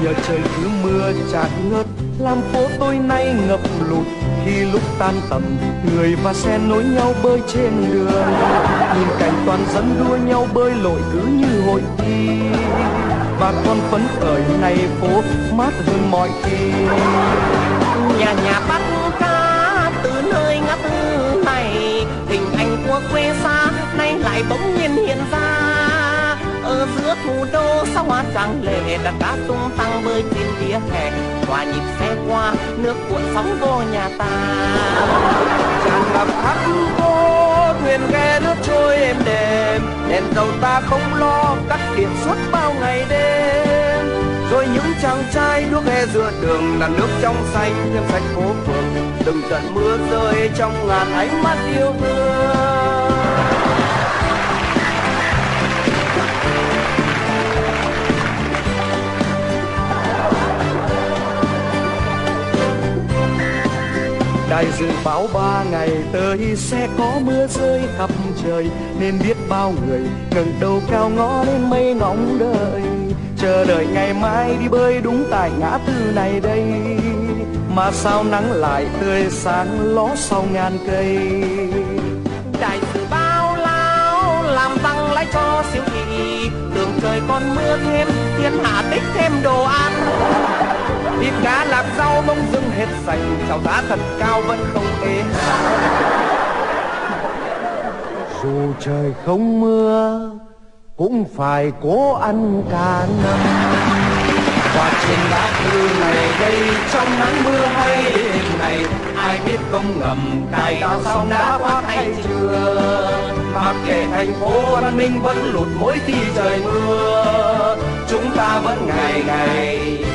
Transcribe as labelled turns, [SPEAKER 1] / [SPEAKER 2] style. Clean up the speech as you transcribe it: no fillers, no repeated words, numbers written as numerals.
[SPEAKER 1] nhờ trời cứ mưa chát ngớt làm phố tôi nay ngập lụt. Khi lúc tan tầm người và xe nối nhau bơi trên đường, nhìn cảnh toàn dân đua nhau bơi lội cứ như hội thi. Bà con phấn khởi này phố mát hơn mọi khi.
[SPEAKER 2] Nhà nhà bắt cá từ nơi ngã tư này, hình ảnh của quê xa nay lại bỗng nhiên hiện ra. Ở giữa thủ đô sao hoa trắng lệ, đàn cá tung tăng bơi trên vỉa hè, hòa nhịp xe qua nước cuộn sóng vô nhà ta.
[SPEAKER 1] Tràn ngập khắp phố thuyền ghe lướt trôi êm đềm, đèn dầu ta không lo cắt điện suốt bao ngày đêm. Rồi những chàng trai đuốc he giữa đường là nước trong xanh thêm sạch phố phường, từng trận mưa rơi trong ngàn ánh mắt yêu thương. Đài dự báo 3 ngày tới sẽ có mưa rơi khắp trời, nên biết bao người ngẩng đầu cao ngó lên mây ngóng đợi, chờ đợi ngày mai đi bơi đúng tại ngã tư này đây. Mà sao nắng lại tươi sáng ló sau ngàn cây.
[SPEAKER 2] Đài dự báo lao làm tăng lãi cho siêu thị, đường trời còn mưa thêm thiên hạ tích thêm đồ ăn.
[SPEAKER 1] Thịt cá lạc rau bông dưng hết sạch, chào giá thật cao vẫn không ế. Dù trời không mưa cũng phải cố ăn cả năm. Và trên lá thư này đây trong nắng mưa hay đêm này, ai biết công ngầm cài cao xong đã phát hay chưa. Mặc kệ thành phố văn minh vẫn lụt mỗi khi trời mưa, chúng ta vẫn ngày ngày